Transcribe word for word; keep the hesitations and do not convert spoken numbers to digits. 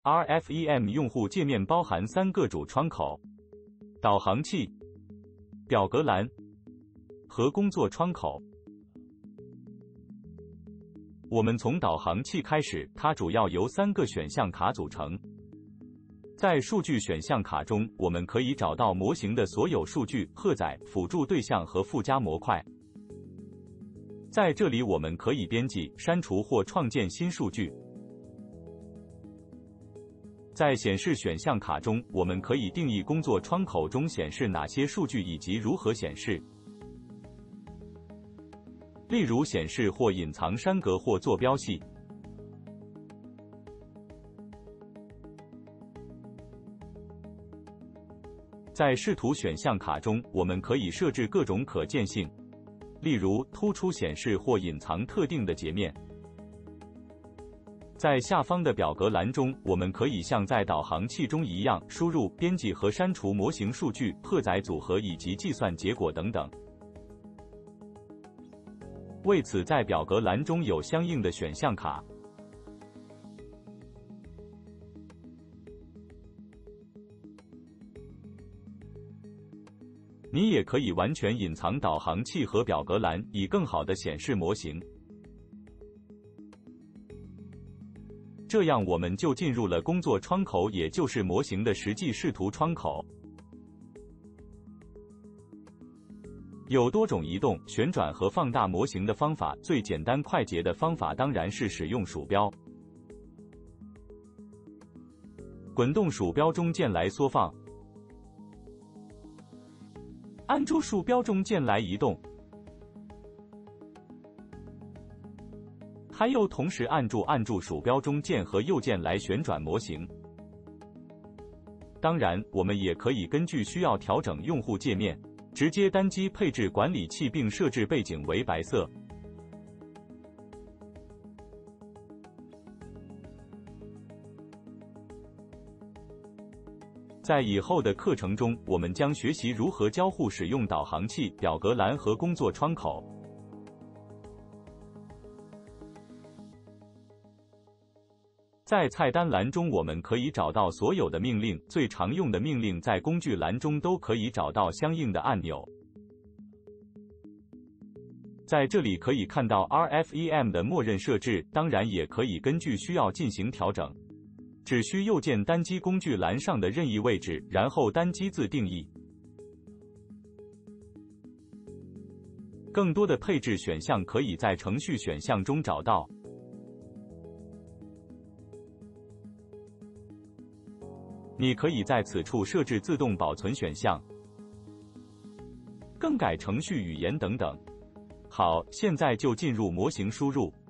R F E M 用户界面包含三个主窗口：导航器、表格栏和工作窗口。我们从导航器开始，它主要由三个选项卡组成。在数据选项卡中，我们可以找到模型的所有数据、荷载、辅助对象和附加模块。在这里，我们可以编辑、删除或创建新数据。在显示选项卡中，我们可以定义工作窗口中显示哪些数据以及如何显示。例如显示或隐藏栅格或坐标系。在视图选项卡中，我们可以设置各种可见性，例如突出显示或隐藏特定的截面。在下方的表格栏中，我们可以像在导航器中一样，输入、编辑和删除模型数据、荷载组合以及计算结果等等。为此，在表格栏中有相应的选项卡。你也可以完全隐藏导航器和表格栏，以更好地显示模型。这样我们就进入了工作窗口，也就是模型的实际视图窗口。有多种移动、旋转和放大模型的方法，最简单快捷的方法当然是使用鼠标。滚动鼠标中键来缩放，按住鼠标中键来移动，还有同时按住按住鼠标中键和右键来旋转模型。当然，我们也可以根据需要调整用户界面。直接单击配置管理器并设置背景为白色。在以后的课程中，我们将学习如何交互使用导航器、表格栏和工作窗口。在菜单栏中，我们可以找到所有的命令，最常用的命令在工具栏中都可以找到相应的按钮。在这里可以看到 R F E M 的默认设置，当然也可以根据需要进行调整。只需右键单击工具栏上的任意位置，然后单击自定义。更多的配置选项可以在程序选项中找到。你可以在此处设置自动保存选项、更改程序语言等等。好，现在就进入模型输入。